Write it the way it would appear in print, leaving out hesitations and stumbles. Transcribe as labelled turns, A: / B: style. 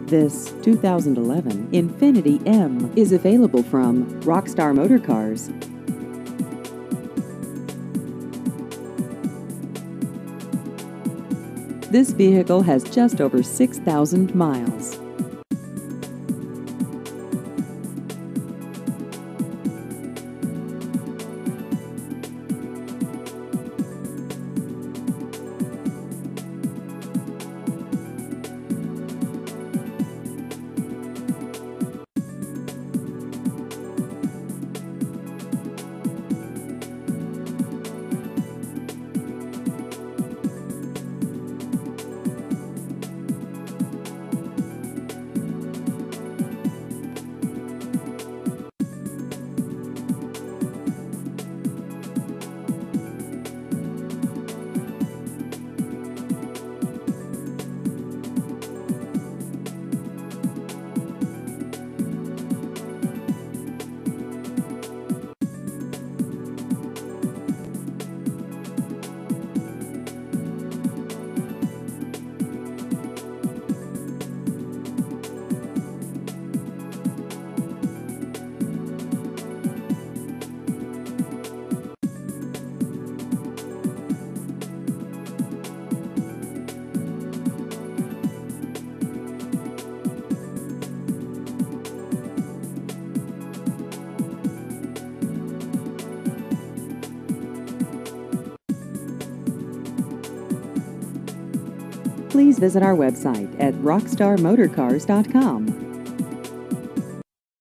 A: This 2011 Infiniti M is available from Rockstar Motor Cars. This vehicle has just over 6,000 miles. Please visit our website at rockstarmotorcars.com.